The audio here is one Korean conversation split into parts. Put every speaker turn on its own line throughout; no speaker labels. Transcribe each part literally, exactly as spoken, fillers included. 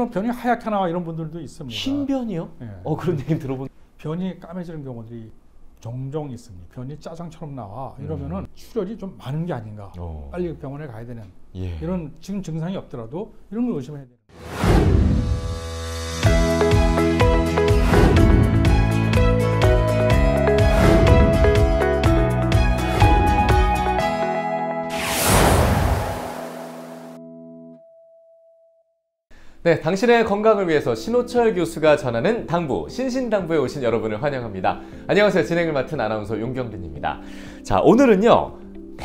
그럼 변이 하얗게 나와 이런 분들도 있습니다.
흰 변이요?
네.
어 그런 얘기 들어본.
변이 까매지는 경우들이 종종 있습니다. 변이 짜장처럼 나와 이러면은 음. 출혈이 좀 많은 게 아닌가. 오. 빨리 병원에 가야 되는 예. 이런 지금 증상이 없더라도 이런 걸 의심해야 돼요.
네, 당신의 건강을 위해서 신호철 교수가 전하는 당부, 신신당부에 오신 여러분을 환영합니다. 안녕하세요. 진행을 맡은 아나운서 용경빈입니다. 자, 오늘은요,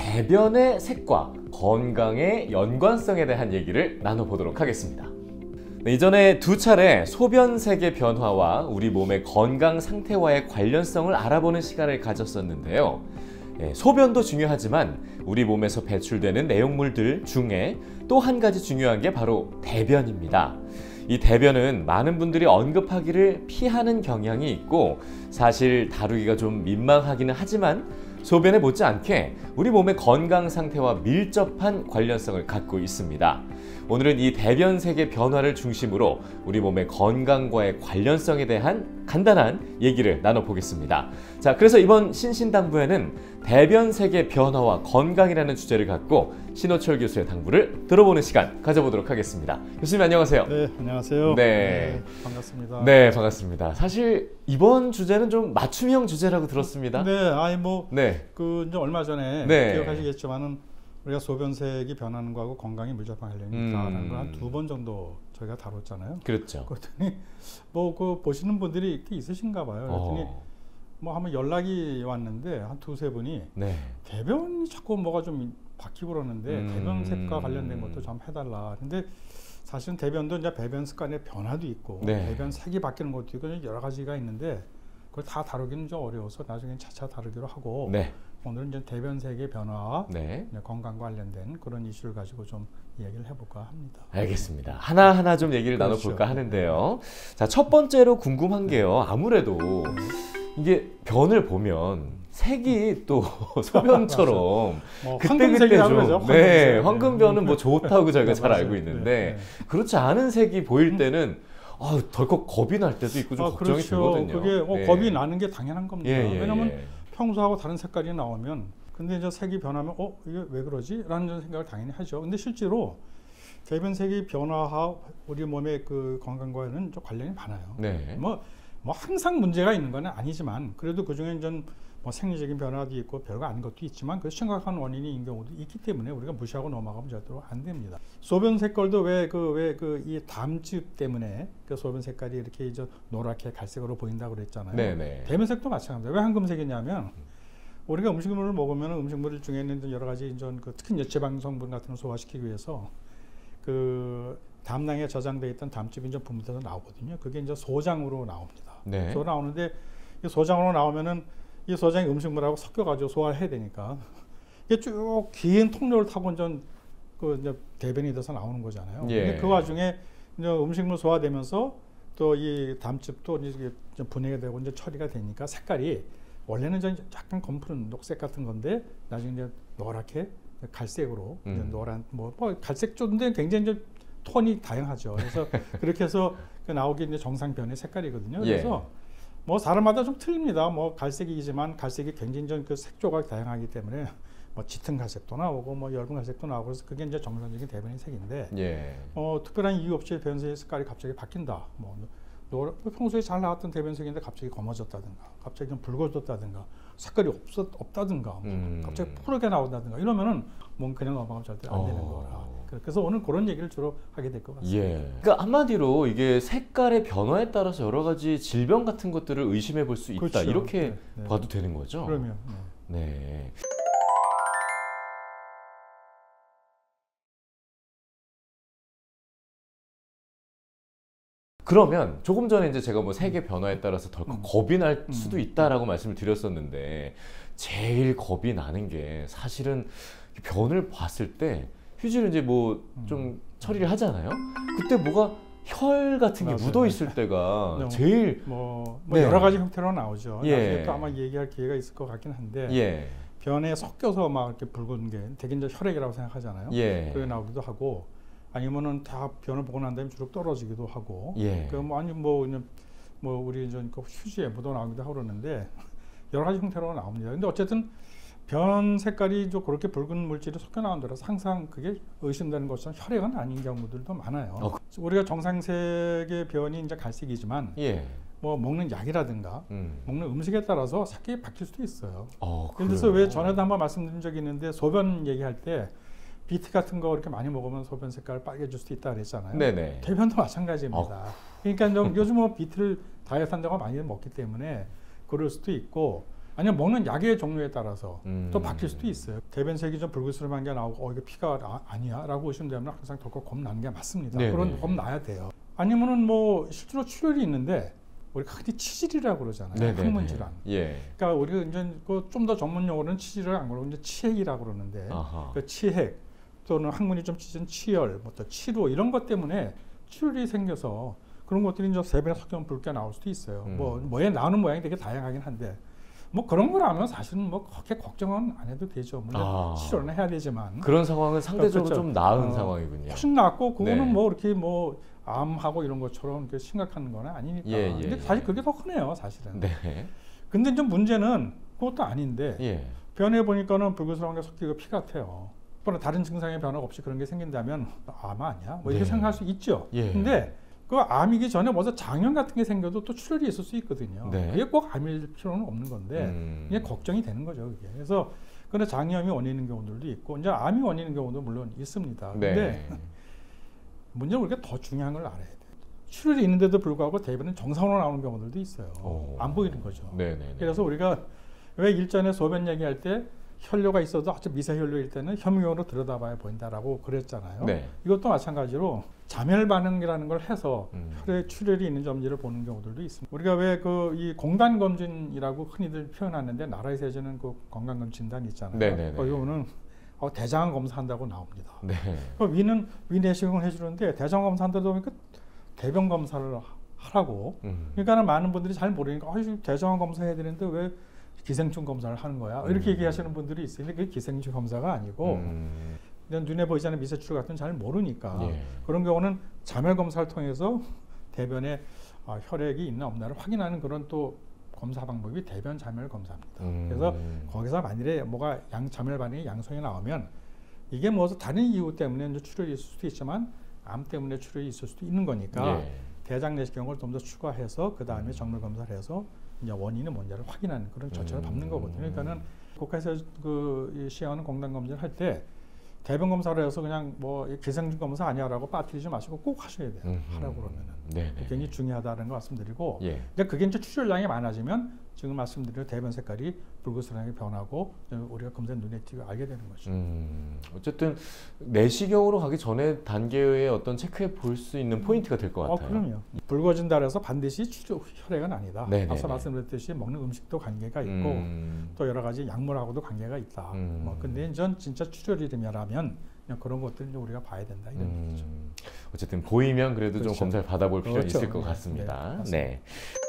대변의 색과 건강의 연관성에 대한 얘기를 나눠보도록 하겠습니다. 네, 이전에 두 차례 소변색의 변화와 우리 몸의 건강 상태와의 관련성을 알아보는 시간을 가졌었는데요. 예, 소변도 중요하지만 우리 몸에서 배출되는 내용물들 중에 또 한 가지 중요한 게 바로 대변입니다. 이 대변은 많은 분들이 언급하기를 피하는 경향이 있고 사실 다루기가 좀 민망하기는 하지만 소변에 못지않게 우리 몸의 건강 상태와 밀접한 관련성을 갖고 있습니다. 오늘은 이 대변색의 변화를 중심으로 우리 몸의 건강과의 관련성에 대한 간단한 얘기를 나눠보겠습니다. 자, 그래서 이번 신신당부에는 대변색의 변화와 건강이라는 주제를 갖고 신호철 교수의 당부를 들어보는 시간 가져보도록 하겠습니다. 교수님 안녕하세요.
네, 안녕하세요.
네,
네 반갑습니다.
네, 반갑습니다. 사실 이번 주제는 좀 맞춤형 주제라고 들었습니다.
네, 아니 뭐,
네,
그 이제 얼마 전에
네.
기억하시겠지만은 우리가 소변색이 변하는 거하고 건강이 밀접한 관련이 있다는
음.
걸 한 두 번 정도 저희가 다뤘잖아요.
그렇죠.
그랬더니 뭐 그 보시는 분들이 이렇게 있으신가 봐요. 그랬더니
어.
뭐 한번 연락이 왔는데 한 두세 분이
네.
대변이 자꾸 뭐가 좀 바뀌고 그러는데
음.
대변색과 관련된 것도 좀 해달라. 근데 사실은 대변도 이제 배변 습관의 변화도 있고
네.
대변 색이 바뀌는 것도 있고 여러 가지가 있는데 그걸 다 다루기는 좀 어려워서 나중에 차차 다루기로 하고
네.
오늘은 이제 대변색의 변화와
네.
건강 관련된 그런 이슈를 가지고 좀 얘기를 해볼까 합니다.
알겠습니다. 하나하나 좀 얘기를
그렇죠.
나눠볼까 하는데요. 자, 첫 번째로 궁금한 게요. 아무래도 이게 변을 보면 색이 또 소변처럼
뭐
그때그때 좀
그러죠,
네, 황금변은 뭐 좋다고 저희가
네,
잘
맞아요.
알고 있는데
네, 네.
그렇지 않은 색이 보일 때는 아, 덜컥 겁이 날 때도 있고 좀
아,
걱정이
그렇죠.
되거든요.
그게 어,
네.
겁이 나는 게 당연한 겁니다.
예, 예,
왜냐하면
예.
평소하고 다른 색깔이 나오면 근데 이제 색이 변하면 어 이게 왜 그러지? 라는 생각을 당연히 하죠. 근데 실제로 대변색이 변화와 우리 몸의 그 건강과는 좀 관련이 많아요.
네.
뭐, 뭐 항상 문제가 있는 건 아니지만 그래도 그 중에 좀 뭐 생리적인 변화도 있고 별거 아닌 것도 있지만 그 심각한 원인이 있는 경우도 있기 때문에 우리가 무시하고 넘어가면 절대로 안 됩니다. 소변 색깔도 왜 그 왜 그 이 담즙 때문에 그 소변 색깔이 이렇게 이제 노랗게 갈색으로 보인다고 그랬잖아요.
네네.
대변색도 마찬가지입니다. 왜 황금색이냐면 우리가 음식물을 먹으면 음식물 중에 있는 여러 가지 이제 그 특히 지방 성분 같은 걸 소화시키기 위해서 그 담낭에 저장돼 있던 담즙이 이제 분비돼서 나오거든요. 그게 이제 소장으로 나옵니다.
네.
소 나오는데 이 소장으로 나오면은 이 소장이 음식물하고 섞여가지고 소화를 해야 되니까 이게 쭉 긴 통로를 타고 이제 그 이제 대변이 돼서 나오는 거잖아요.
예.
근데 그 와중에 이제 음식물 소화되면서 또 이 담즙도 이제 분해가 되고 이제 처리가 되니까 색깔이 원래는 좀 약간 검푸른 녹색 같은 건데 나중에 이제 노랗게 갈색으로
음.
이제 노란 뭐, 뭐 갈색 쪽인데 굉장히 이제 톤이 다양하죠. 그래서 그렇게 해서 그 나오게 이제 정상 변의 색깔이거든요. 그래서
예.
뭐 사람마다 좀 틀립니다. 뭐 갈색이지만 갈색이 굉장히 좀 그 색조가 다양하기 때문에 뭐 짙은 갈색도 나오고 뭐 엷은 갈색도 나오고 그래서 그게 이제 정상적인 대변의 색인데
예.
어, 특별한 이유 없이 대변색 색깔이 갑자기 바뀐다. 뭐 노, 평소에 잘 나왔던 대변색인데 갑자기 검어졌다든가, 갑자기 좀 붉어졌다든가, 색깔이 없었 없다든가, 뭐
음.
갑자기 푸르게 나온다든가 이러면은 뭔 그냥 넘어가면 절대 안 되는
어.
거라. 그래서 오늘 그런 얘기를 주로 하게 될 것 같습니다.
예. 그러니까 한마디로 이게 색깔의 변화에 따라서 여러 가지 질병 같은 것들을 의심해 볼 수 있다.
그렇죠.
이렇게
네, 네.
봐도 되는 거죠?
그러면 네.
네. 그러면 조금 전에 이제 제가 뭐 색의 변화에 따라서 덜컥
음.
겁이 날
음.
수도 있다라고 말씀을 드렸었는데 제일 겁이 나는 게 사실은 변을 봤을 때 휴지를 이제 뭐 좀
음.
처리를 하잖아요. 그때 뭐가 혈 같은 게
맞아요.
묻어 있을 때가
네.
제일
뭐, 뭐
네.
여러 가지 형태로 나오죠.
예.
나중에 또 아마 얘기할 기회가 있을 것 같긴 한데
예.
변에 섞여서 막 이렇게 붉은 게 되게 이제 혈액이라고 생각하잖아요.
예.
그게 나오기도 하고 아니면은 다 변을 보고 난 다음에 주로 떨어지기도 하고,
예.
그 뭐 아니 뭐 그냥 뭐 우리 이제 그 휴지에 묻어 나오기도 하고 그러는데 여러 가지 형태로 나옵니다. 근데 어쨌든 변 색깔이 좀 그렇게 붉은 물질이 섞여 나온다라서 항상 그게 의심되는 것처럼 혈액은 아닌 경우들도 많아요.
어.
우리가 정상색의 변이 이제 갈색이지만
예.
뭐 먹는 약이라든가
음.
먹는 음식에 따라서 색이 바뀔 수도 있어요.
어,
예를 들어서 왜 전에도 한번 말씀드린 적이 있는데 소변 얘기할 때 비트 같은 거 이렇게 많이 먹으면 소변 색깔 빨개질 수도 있다 그랬잖아요.
네네.
대변도 마찬가지입니다.
어.
그러니까 좀 요즘 뭐 비트를 다이어트 한다고 많이 먹기 때문에 그럴 수도 있고 아니면 먹는 약의 종류에 따라서
음.
또 바뀔 수도 있어요. 대변색이 좀 붉은스름한 게 나오고 어 이게 피가 아, 아니야 라고 보시면 되면 항상 덜컥 겁나는 게 맞습니다.
네네.
그런 겁나야 돼요. 아니면은 뭐 실제로 출혈이 있는데 우리가 흔히 치질이라고 그러잖아요.
네네네.
항문 질환.
예.
그러니까 우리가 이제 그 좀 더 전문 용어로는 치질을 안 그러고 이제 치핵이라고 그러는데
아하.
그 치핵 또는 항문이 좀 찢은 치열, 뭐 또 치로 이런 것 때문에 출혈이 생겨서 그런 것들이 이제 세변에 섞여 붉게 나올 수도 있어요.
음.
뭐 뭐에 나오는 모양이 되게 다양하긴 한데 뭐 그런 거라면 사실은 뭐 그렇게 걱정은 안 해도 되죠. 물론
아.
치료는 해야 되지만
그런 상황은 상대적으로
그렇죠.
좀 나은
어,
상황이군요.
훨씬 낫고 그거는
네.
뭐 이렇게 뭐 암하고 이런 것처럼 이렇게 심각한 건 아니니까.
예, 예,
근데
예.
사실 그게 더 크네요, 사실은.
네.
근데 좀 문제는 그것도 아닌데
예.
변해 보니까는 붉은스러운 게 섞이고 피 같아요. 또는 다른 증상의 변화가 없이 그런 게 생긴다면 암 아니야? 뭐 이렇게
네.
생각할 수 있죠.
예.
근데 그 암이기 전에 먼저 장염 같은 게 생겨도 또 출혈이 있을 수 있거든요.
네.
그게 꼭 암일 필요는 없는 건데
음.
이게 걱정이 되는 거죠. 그게. 그래서 근데 장염이 원인인 경우들도 있고 이제 암이 원인인 경우도 물론 있습니다. 근데
네.
문제는 우리가 더 중요한 걸 알아야 돼. 출혈이 있는데도 불구하고 대변은 정상으로 나오는 경우들도 있어요.
오.
안 보이는 거죠.
네네.
그래서 우리가 왜 일전에 소변 얘기할 때 혈뇨가 있어도 아주 미세혈뇨일 때는 혐오로 들여다봐야 보인다라고 그랬잖아요.
네.
이것도 마찬가지로 자멸 반응이라는 걸 해서
음.
혈액 출혈이 있는지 없는지를 보는 경우들도 있습니다. 우리가 왜 그 이 건강 검진이라고 흔히들 표현하는데 나라에서 해주는 그 건강 검진 진단 있잖아요.
네네네.
거기 보면 어, 대장암 검사한다고 나옵니다.
네.
그 위는 위 내시경을 해주는데 대장 검사한다고 보니까 대변 검사를 하라고.
음.
그러니까 많은 분들이 잘 모르니까 아, 대장암 검사해야 되는데 왜 기생충 검사를 하는 거야? 이렇게
음.
얘기하시는 분들이 있어요. 근데 그게 기생충 검사가 아니고
음.
그냥 눈에 보이지 않는 미세출혈 같은 건 잘 모르니까
예.
그런 경우는 자멸 검사를 통해서 대변에 아, 혈액이 있나 없나를 확인하는 그런 또 검사 방법이 대변 자멸 검사입니다.
음.
그래서 거기서 만일에 뭐가 양 자멸 반응이 양성이 나오면 이게 뭐 다른 이유 때문에 이제 출혈이 있을 수도 있지만 암 때문에 출혈이 있을 수도 있는 거니까
예.
대장 내시경을 좀 더 추가해서 그 다음에 정밀 검사를 해서 이제 원인이 뭔지를 확인하는 그런 절차를
음.
밟는 거거든요. 그러니까는 국가에서 그 시행하는 건강 검진을 할 때 대변 검사를 해서 그냥 뭐 기생충 검사 아니야라고 빠뜨리지 마시고 꼭 하셔야 돼요.
음흠.
하라고 그러면은
네네.
굉장히 중요하다는 거 말씀드리고,
예.
근데 그게 이제 출혈량이 많아지면 지금 말씀드린 대변 색깔이 붉은스름하게 변하고 우리가 검사 눈에 띄고 알게 되는 거죠.
음, 어쨌든 내시경으로 가기 전에 단계의 어떤 체크해 볼 수 있는 포인트가 될 것
어,
같아요.
그럼요. 붉어진다 그래서 반드시 출혈, 혈액은 아니다.
네네네.
앞서 말씀드렸듯이 먹는 음식도 관계가 있고
음.
또 여러 가지 약물하고도 관계가 있다.
음.
뭐 근데 전 진짜 출혈이라면 그냥 그런 것들을 이제 우리가 봐야 된다 이런
음.
얘기죠.
어쨌든 보이면 그래도
그렇죠.
좀 검사를 받아볼 필요가
그렇죠.
있을 것
네,
같습니다.
네, 맞습니다.
네.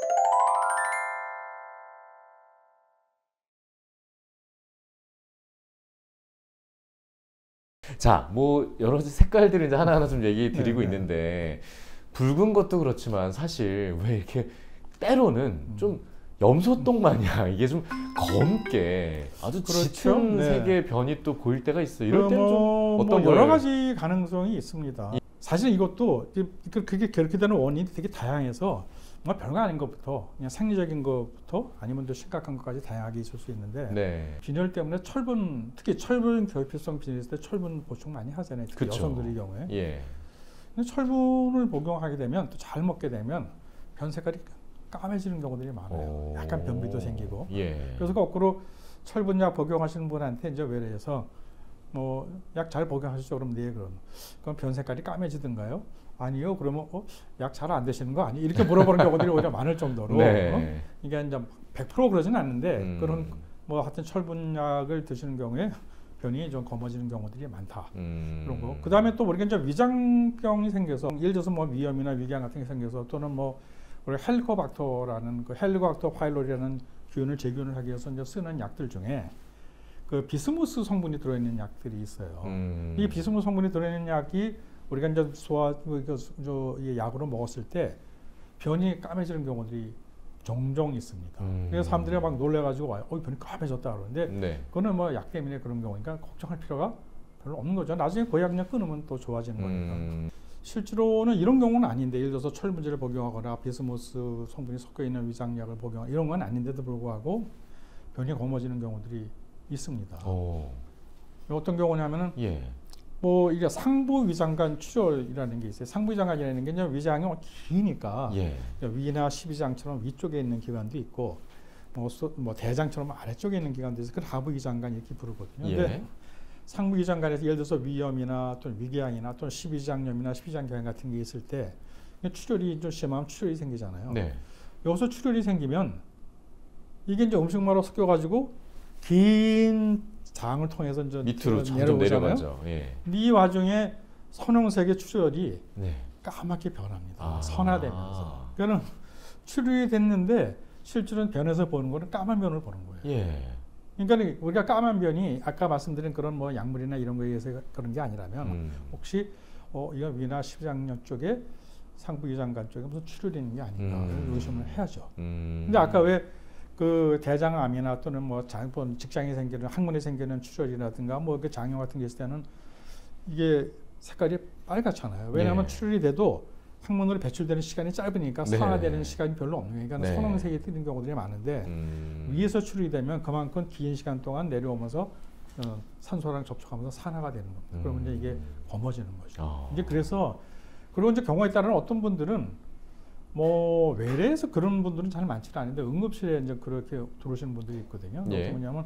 자, 뭐 여러 가지 색깔들을 이제 하나하나 좀 얘기 드리고
네, 네.
있는데 붉은 것도 그렇지만 사실 왜 이렇게 때로는
음.
좀 염소똥 마냥 이게 좀 검게 아주
그렇죠.
짙은
네.
색의 변이 또 보일 때가 있어요. 이럴
그
때는 좀
뭐,
어떤
뭐 여러
걸-
가지 가능성이 있습니다. 사실 이것도 그- 그게 그렇게 되는 원인이 되게 다양해서 뭐 별거 아닌 것부터 그냥 생리적인 것부터 아니면 또 심각한 것까지 다양하게 있을 수 있는데
네.
빈혈 때문에 철분, 특히 철분 결핍성 빈혈 있을 때 철분 보충 많이 하잖아요. 특히
그쵸.
여성들의 경우에.
예.
근데 철분을 복용하게 되면 또 잘 먹게 되면 변 색깔이 까매지는 경우들이 많아요.
오.
약간 변비도 생기고.
예.
그래서 거꾸로 철분약 복용하시는 분한테 이제 외래에서 뭐 약 잘 복용하시죠? 그럼 네, 그럼 그럼 변 색깔이 까매지든가요? 아니요. 그러면 어, 약 잘 안 드시는 거 아니? 이렇게 물어보는 경우들이 오히려 많을 정도로
네.
어? 이게 이제 백 퍼센트 그러지는 않는데
음.
그런 뭐 하여튼 철분약을 드시는 경우에 변이 좀 검어지는 경우들이 많다.
음.
그런 거. 그 다음에 또 우리가 이제 위장병이 생겨서 예를 들어서 뭐 위염이나 위궤양 같은 게 생겨서 또는 뭐 우리 헬리코박터라는 그 헬리코박터 파일로리라는 균을 제균을 하기 위해서 이제 쓰는 약들 중에 그 비스무스 성분이 들어있는 약들이 있어요.
음.
이 비스무스 성분이 들어있는 약이 우리가 이제 소화 그, 저, 이 약으로 먹었을 때 변이 까매지는 경우들이 종종 있습니다.
음.
그래서 사람들이 막 놀래가지고 와요. 어, 변이 까매졌다 그러는데
네.
그거는 뭐 약 때문에 그런 경우니까 걱정할 필요가 별로 없는 거죠. 나중에 그 약 그냥 끊으면 또 좋아지는 거니까.
음.
실제로는 이런 경우는 아닌데, 예를 들어서 철 문제를 복용하거나 비스무스 성분이 섞여 있는 위장약을 복용 이런 건 아닌데도 불구하고 변이 검어지는 경우들이 있습니다.
오.
어떤 경우냐면은
예.
뭐 이게 상부 위장관 출혈이라는 게 있어요. 상부 위장관이라는 게 이제 위장이 기니까
예.
위나 십이장처럼 위쪽에 있는 기관도 있고 뭐, 소, 뭐 대장처럼 아래쪽에 있는 기관도 있어요. 그 하부 위장관 이렇게 부르거든요.
예.
근데 상부 위장관에서 예를 들어서 위염이나 또는 위궤양이나 또는 십이장염이나 십이장경화 같은 게 있을 때 출혈이 좀 심하면 출혈이 생기잖아요.
네.
여기서 출혈이 생기면 이게 이제 음식물로 섞여가지고 긴 장을 통해서 이제
밑으로 점점 내려가죠. 예.
이 와중에 선홍색의 출혈이
네.
까맣게 변합니다.
아.
선화되면서. 그러니까 출혈이 됐는데 실제로는 변에서 보는 거는 까만 변을 보는 거예요.
예.
그러니까 우리가 까만 변이 아까 말씀드린 그런 뭐 약물이나 이런 거에 의해서 그런 게 아니라면
음.
혹시 어 이거 위나 십이장염 쪽에 상부 위장관 쪽에 무슨 출혈이 있는 게 아닌가
음.
의심을 해야죠.
음.
근데 아까 왜 그 대장암이나 또는 뭐 장, 직장에 생기는 항문에 생기는 출혈이라든가 뭐 그 장염 같은 게 있을 때는 이게 색깔이 빨갛잖아요. 왜냐하면
네.
출혈이 돼도 항문으로 배출되는 시간이 짧으니까
네.
산화되는 시간이 별로 없는 거예요. 그러니까
네.
선홍색이 뜨는 경우들이 많은데
음.
위에서 출혈이 되면 그만큼 긴 시간 동안 내려오면서 어, 산소랑 접촉하면서 산화가 되는 겁니다.
음.
그러면 이제 이게 검어지는 거죠.
아.
이제 그래서 그리고 이제 경우에 따른 어떤 분들은 뭐 외래에서 그런 분들은 잘 많지는 않은데 응급실에 이제 그렇게 들어오시는 분들이 있거든요.
예.
어떤 거냐면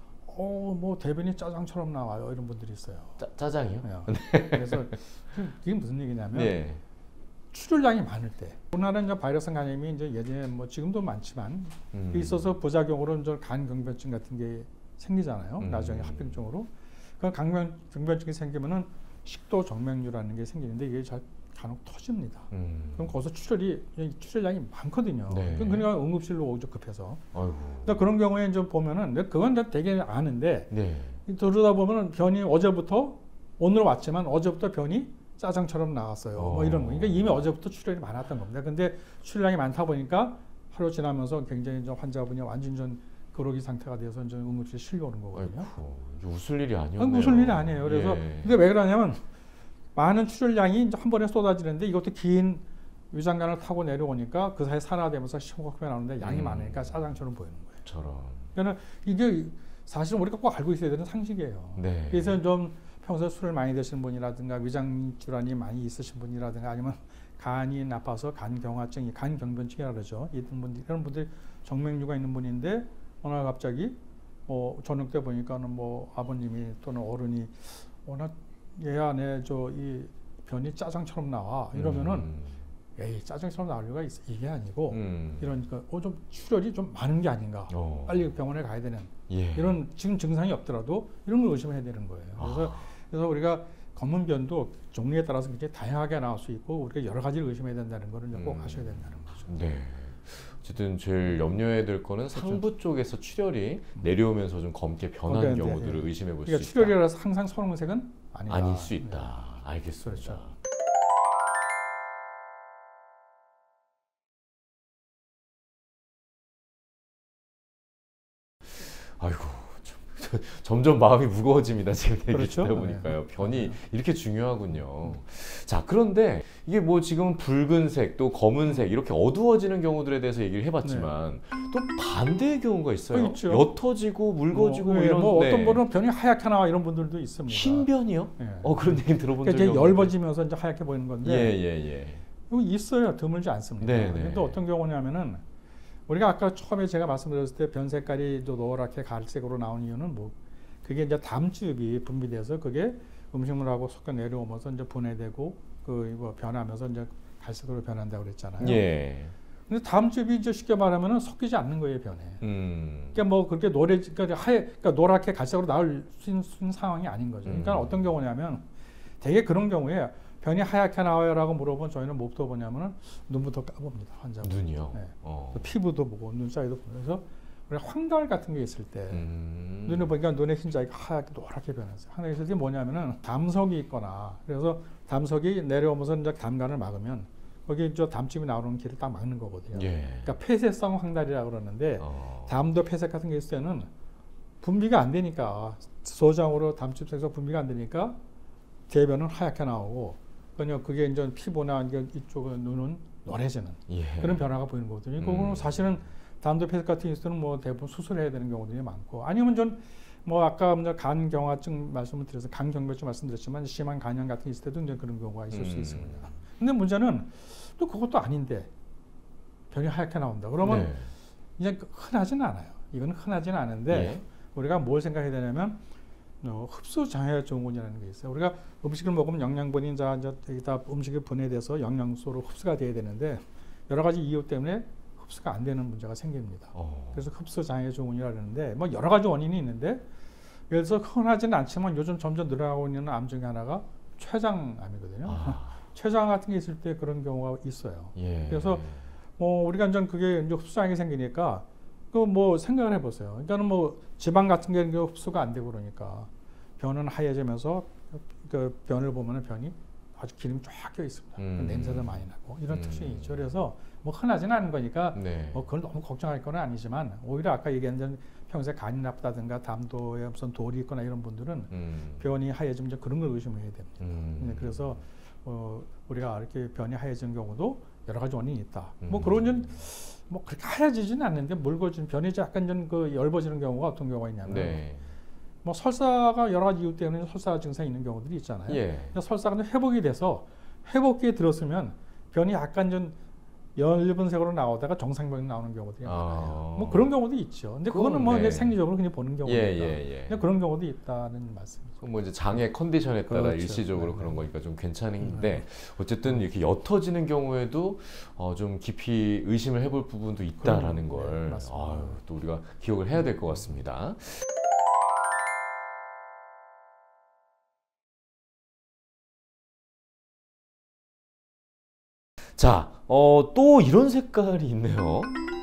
어뭐 대변이 짜장처럼 나와요 이런 분들이 있어요.
짜, 짜장이요?
네. 그래서 이게 무슨 얘기냐면
네.
출혈량이 많을 때 우리나라는 이제 바이러스 감염이 이제 예전에 뭐 지금도 많지만
음.
있어서 부작용으로 이제 간경변증 같은 게 생기잖아요.
음.
나중에 합병증으로 그 간경 경변증이 생기면은 식도 정맥류라는 게 생기는데 이게 잘 간혹 터집니다.
음.
그럼 거기서 출혈이 출혈량이 많거든요.
네.
그러니까 응급실로 오죠 급해서.
아이고.
그러니까 그런 경우에 좀 보면은 그건 다 되게 아는데
네.
들여다 보면은 변이 어제부터 오늘 왔지만 어제부터 변이 짜장처럼 나왔어요.
어.
뭐 이런 거. 그러니까 이미 어제부터 출혈이 많았던 겁니다. 근데 출혈량이 많다 보니까 하루 지나면서 굉장히 좀 환자분이 완전 전 그러기 상태가 돼서 이제 응급실에 실려오는 거거든요.
아이고. 이게 웃을 일이 아니었네요.
아니, 무슨 일이 아니에요. 그래서
예.
근데 왜 그러냐면 많은 출혈량이 이제 한 번에 쏟아지는데 이것도 긴 위장관을 타고 내려오니까 그 사이에 산화되면서 심각하게 나오는데 양이
음.
많으니까 짜장처럼 보이는 거예요.
저런.
그러니까 이게 사실은 우리가 꼭 알고 있어야 되는 상식이에요.
네.
그래서 좀 평소에 술을 많이 드시는 분이라든가 위장 질환이 많이 있으신 분이라든가 아니면 간이 나빠서 간경화증이 간경변증이라 그러죠. 이런 분들 이런 분들 정맥류가 있는 분인데 어느 날 갑자기 뭐 저녁 때 보니까는 뭐 아버님이 또는 어른이 어나 얘야 내 저 이 변이 짜장처럼 나와 이러면은
음.
에이 짜장처럼 나올 리가 있어 이게 아니고
음.
이러니까 어 좀 출혈이 좀 많은 게 아닌가
어.
빨리 병원에 가야 되는
예.
이런 지금 증상이 없더라도 이런 걸 의심해야 되는 거예요. 그래서
아.
그래서 우리가 검은 변도 종류에 따라서 굉장히 다양하게 나올 수 있고 우리가 여러 가지를 의심해야 된다는 거를 꼭
음.
아셔야 된다는 거죠.
네. 어쨌든 제일 염려해야 될 거는
그렇죠.
상부 쪽에서 출혈이 내려오면서 좀 검게 변한
네, 네,
경우들을
네.
의심해 볼 수
그러니까
있다.
출혈이라서 항상 선홍색은 아니다.
아닐 수 있다. 알겠습니다.
그렇죠.
아이고, 좀, 점점 마음이 무거워집니다. 지금 얘기
그렇죠?
듣다 보니까요.
네.
변이 이렇게 중요하군요. 자, 그런데 이게 뭐 지금 붉은색 또 검은색 이렇게 어두워지는 경우들에 대해서 얘기를 해봤지만 또 반대의 경우가 있어요.
어, 있죠.
옅어지고 붉어지고
뭐,
이런.
뭐
네.
어떤 분은 변이 하얗게 나와 이런 분들도 있습니다.
흰 변이요?
예.
어 그런 얘기 들어본
그러니까
적이
이게
없는데.
엷어지면서 이제 하얗게 보이는 건데
예예 예.
이거 있어요. 드물지 않습니다.
네, 네.
그런데 어떤 경우냐면은 우리가 아까 처음에 제가 말씀드렸을 때 변 색깔이 또 노랗게 갈색으로 나온 이유는 뭐 그게 이제 담즙이 분비돼서 그게 음식물하고 섞여 내려오면서 이제 분해되고 그 이거 변하면서 이제 갈색으로 변한다고 그랬잖아요.
예.
근데 담즙이 이제 쉽게 말하면은 섞이지 않는 거예요, 변에.
음.
그러니까 뭐 그렇게 노래 그러니까 하얘 그러니까 노랗게 갈색으로 나올 수 있는 상황이 아닌 거죠. 그러니까
음.
어떤 경우냐면 되게 그런 경우에 변이 하얗게 나와요라고 물어보면 저희는 뭐부터 보냐면은 눈부터 까봅니다, 환자분.
눈이요.
네.
어.
피부도 보고 눈 사이도 보고 그래서 우리가 황달 같은 게 있을 때
음.
눈에 보니까 눈의 흰자가 하얗게 노랗게 변했어요. 황달이 있을 때 뭐냐면은 담석이 있거나 그래서 담석이 내려오면서 이제 담간을 막으면 거기 저 담즙이 나오는 길을 딱 막는 거거든요.
예.
그러니까 폐쇄성 황달이라고 그러는데
어.
담도 폐색 같은 게 있을 때는 분비가 안 되니까 소장으로 담즙에서 분비가 안 되니까 대변은 하얗게 나오고 그냥 그게 이제 피부나 이쪽 눈은 노래지는
예.
그런 변화가 보이는 거거든요.
음.
그거는 사실은 담도 폐색 같은 게 있을 때는 뭐 대부분 수술해야 되는 경우들이 많고 아니면 전 뭐 아까 간 경화증 말씀을 드려서 간 경부증 말씀드렸지만 심한 간염 같은 게 있을 때도 이제 그런 경우가 있을
음.
수 있습니다. 근데 문제는 또 그것도 아닌데 변이 하얗게 나온다. 그러면
네.
이제 흔하지는 않아요. 이건 흔하지는 않은데
예.
우리가 뭘 생각해야 되냐면 어, 흡수 장애 증후군이라는 게 있어요. 우리가 음식을 먹으면 영양분이 이제 여기다 음식이 분해돼서 영양소로 흡수가 돼야 되는데 여러 가지 이유 때문에 흡수가 안 되는 문제가 생깁니다.
어.
그래서 흡수 장애 증후군이라고 하는데 뭐 여러 가지 원인이 있는데 예를 들어서 흔하지는 않지만 요즘 점점 늘어나고 있는 암 중에 하나가 췌장암이거든요.
아.
췌장 같은 게 있을 때 그런 경우가 있어요.
예.
그래서 뭐 우리가 전 그게 이제 흡수장애 생기니까 그 뭐 생각을 해보세요. 그러니까는 뭐 지방 같은 게 흡수가 안 되고 그러니까 변은 하얘지면서 그 변을 보면은 변이 아주 기름이 쫙 껴 있습니다.
음.
그 냄새도 많이 나고 이런
음.
특징이 있죠. 그래서 뭐 흔하지는 않은 거니까
네.
뭐 그걸 너무 걱정할 건 아니지만 오히려 아까 얘기한 대로 평소에 간이 나쁘다든가 담도에 무슨 돌이 있거나 이런 분들은
음.
변이 하얘지면 이제 그런 걸 의심해야 됩니다.
음.
네, 그래서 어, 우리가 이렇게 변이 하얘지는 경우도 여러 가지 원인이 있다.
음.
뭐 그런 건 뭐 그렇게 하얘지지는 않는데 묽어지는 변이 약간 좀 그 엷어지는 경우가 어떤 경우가 있냐면
네.
뭐 설사가 여러 가지 이유 때문에 설사 증상이 있는 경우들이 있잖아요.
예.
근데 설사가 좀 회복이 돼서 회복기에 들었으면 변이 약간 좀 엷은 색으로 나오다가 정상 변이 나오는 경우들이 많아요.
아.
뭐 그런 경우도 있죠. 근데 그거는
그건
뭐
네.
그냥 생리적으로 그냥 보는 경우니까.
예, 예, 예.
그냥 그런 경우도 있다는 말씀이죠.
뭐 이제 장애 컨디션에 따라
그렇죠.
일시적으로
네,
그런
네.
거니까 좀 괜찮은데
네.
어쨌든 이렇게 옅어지는 경우에도 어 좀 깊이 의심을 해볼 부분도 있다라는
그럼,
걸
네, 맞습니다.
아유, 또 우리가 기억을 해야 될 것 같습니다. 자, 어, 또 이런 색깔이 있네요.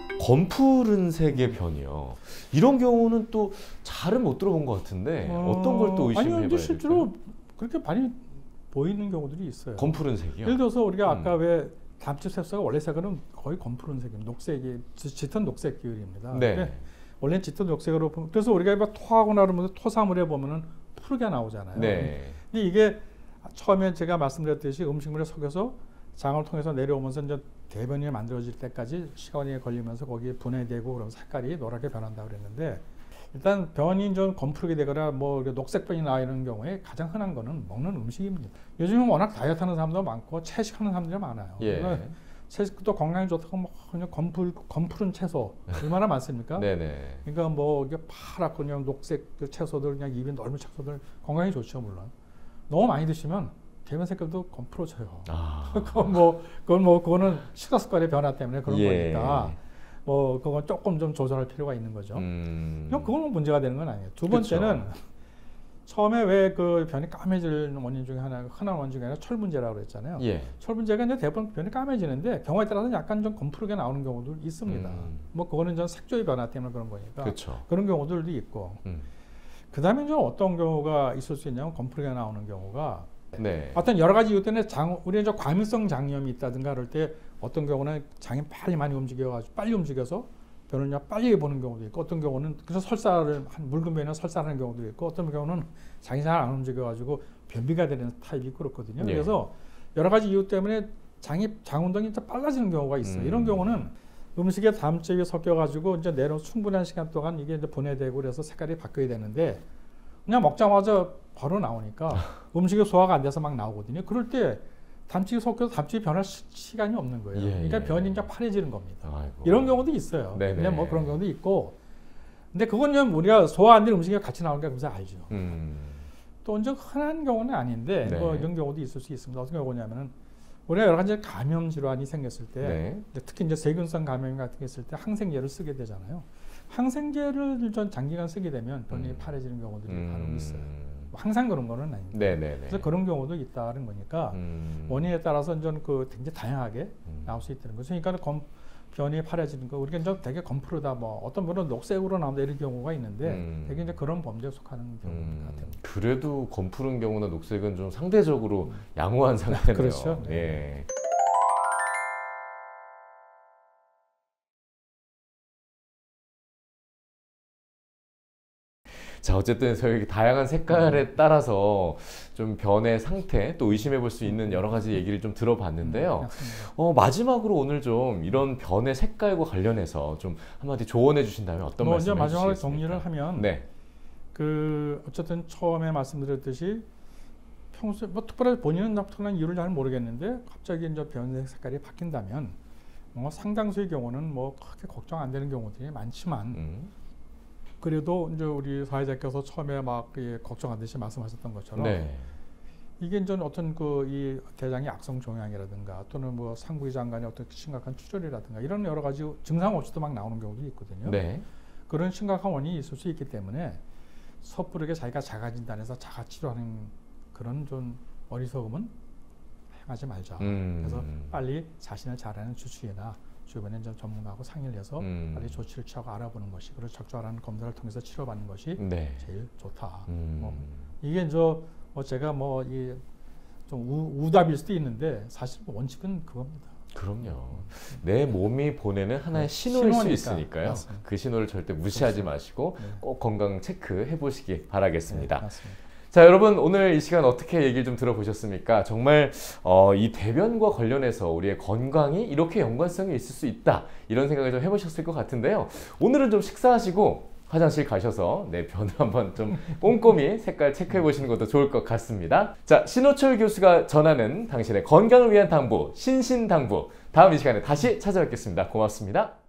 검푸른색의 변이요. 이런 경우는 또 잘은 못 들어본 것 같은데 어, 떤 걸 또 의심해봐야
아니요, 근데 실제로
될까요?
그렇게 많이 보이는 경우들이 있어요.
검푸른색이요?
예를 들어서 우리가 아까
음.
왜 담즙 색소가 원래 색은 거의 검푸른색입니다. 녹색이 지- 짙은 녹색 계열입니다.
네.
근데 원래 짙은 녹색으로 보면 그래서 우리가 막 토하거나 그러면 토사물에 보면은 푸르게 나오잖아요.
네.
근데 이게 처음에 제가 말씀드렸듯이 음식물에 속여서 장을 통해서 내려오면서 이제 대변이 만들어질 때까지 시간이 걸리면서 거기에 분해되고 그런 색깔이 노랗게 변한다 그랬는데 일단 변이 좀 검푸르게 되거나 뭐 녹색변이 나는 경우에 가장 흔한 거는 먹는 음식입니다. 요즘은 워낙 다이어트 하는 사람도 많고 채식하는 사람들이 많아요.
예.
그러니까 채식도 건강에 좋다고 뭐 그냥 검풀, 검푸른 채소 얼마나 많습니까?
네네.
그러니까 뭐 이게 파랗고 그냥 녹색 그 채소들 그냥 입이 넓은 채소들 건강에 좋죠 물론. 너무 많이 드시면 대변 색깔도 검푸러져요.
아.
그건 뭐 그건 뭐 그거는 식사 습관의 변화 때문에 그런
예.
거니까 뭐 그건 조금 좀 조절할 필요가 있는 거죠.
음.
그냥 그건 문제가 되는 건 아니에요. 두 번째는
그쵸.
처음에 왜 그 변이 까매지는 원인 중에 하나 흔한 원인 중에 하나 철분제라고 그랬잖아요.
예.
철분제가 이제 대부분 변이 까매지는데 경우에 따라서는 약간 좀 검푸르게 나오는 경우도 있습니다.
음.
뭐 그거는 전 색조의 변화 때문에 그런 거니까
그렇죠.
그런 경우들도 있고.
음.
그다음에 좀 어떤 경우가 있을 수 있냐면 검푸르게 나오는 경우가
네.
어떤 여러 가지 이유 때문에 장 우리 이제 과민성 장염이 있다든가 그럴 때 어떤 경우는 장이 빨리 많이 움직여가지고 빨리 움직여서 변을 그냥 빨리 보는 경우도 있고 어떤 경우는 그래서 설사를 한 묽은 변이나 설사하는 경우도 있고 어떤 경우는 장이 잘 안 움직여가지고 변비가 되는 타입이 그렇거든요.
예.
그래서 여러 가지 이유 때문에 장이 장 운동이 진짜 빨라지는 경우가 있어요.
음.
이런 경우는 음식에 담즙이 섞여가지고 이제 내려 충분한 시간 동안 이게 이제 분해되고 그래서 색깔이 바뀌어야 되는데 그냥 먹자마자 바로 나오니까 음식이 소화가 안 돼서 막 나오거든요. 그럴 때 담즙이 섞여서 담즙이 변할 시, 시간이 없는 거예요.
예,
그러니까
예.
변이 이제 파래지는 겁니다.
아이고.
이런 경우도 있어요.
네네.
그냥 뭐 그런 경우도 있고. 근데 그건 좀 우리가 소화 안 된 음식이 같이 나오니까 그래서 알죠.
음.
또 이제 흔한 경우는 아닌데
네.
뭐 이런 경우도 있을 수 있습니다. 어떤 경우냐면은 우리가 여러 가지 감염 질환이 생겼을 때
네.
이제 특히 이제 세균성 감염 같은 게 있을 때 항생제를 쓰게 되잖아요. 항생제를 좀 장기간 쓰게 되면 변이
음.
파래지는 경우들이
음.
간혹 있어요. 항상 그런 거는 아닙니다.
네네네.
그래서 그런 경우도 있다는 거니까
음.
원인에 따라서 이제 그 굉장히 다양하게
음.
나올 수 있다는 거죠. 그러니까 검, 변이 파래지는 거 우리가 이제 되게 검푸르다 뭐 어떤 분은 녹색으로 나온다 이런 경우가 있는데
음.
되게 이제 그런 범죄에 속하는 경우
음.
같아요.
그래도 검푸른 경우나 녹색은 좀 상대적으로 양호한 상태네요.
그렇죠. 네.
예. 자, 어쨌든 저희 다양한 색깔에 따라서 좀 변의 상태 또 의심해 볼 수 있는 여러 가지 얘기를 좀 들어봤는데요.
맞습니다.
어, 마지막으로 오늘 좀 이런 변의 색깔과 관련해서 좀 한마디 조언해 주신다면 어떤
뭐
말씀
이제 마지막으로
해주시겠습니까?
정리를 하면
네.
그 어쨌든 처음에 말씀드렸듯이 평소에 뭐 특별히 본인은 특별한 이유를 잘 모르겠는데 갑자기 이제 변색 색깔이 바뀐다면 뭐 상당수의 경우는 뭐 크게 걱정 안 되는 경우들이 많지만
음.
그래도 이제 우리 사회자께서 처음에 막 예, 걱정하듯이 말씀하셨던 것처럼
네.
이게 이제 어떤 그 이 대장의 악성 종양이라든가 또는 뭐 상부의 장관의 어떤 심각한 출혈이라든가 이런 여러 가지 증상 없이도 막 나오는 경우도 있거든요.
네.
그런 심각한 원인이 있을 수 있기 때문에 섣부르게 자기가 자가 진단해서 자가 치료하는 그런 좀 어리석음은 행하지 말자.
음.
그래서 빨리 자신을 잘 아는 주치의나 주변에 이제 전문가하고 상의를 해서
음.
빨리 조치를 취하고 알아보는 것이 그리고 적절한 검사를 통해서 치료받는 것이
네.
제일 좋다.
음.
뭐 이게 저 뭐 제가 뭐 이 좀 우답일 수도 있는데 사실 뭐 원칙은 그겁니다.
그럼요. 내 몸이 보내는 하나의
네,
신호일 수
신호니까.
있으니까요.
맞습니다.
그 신호를 절대 무시하지
그렇죠.
마시고
네.
꼭 건강 체크해 보시기 바라겠습니다.
네, 맞습니다.
자, 여러분 오늘 이 시간 어떻게 얘기를 좀 들어보셨습니까? 정말 어, 이 대변과 관련해서 우리의 건강이 이렇게 연관성이 있을 수 있다 이런 생각을 좀 해보셨을 것 같은데요. 오늘은 좀 식사하시고 화장실 가셔서 내 변을 한번 좀 꼼꼼히 색깔 체크해 보시는 것도 좋을 것 같습니다. 자, 신호철 교수가 전하는 당신의 건강을 위한 당부, 신신당부. 다음 이 시간에 다시 찾아뵙겠습니다. 고맙습니다.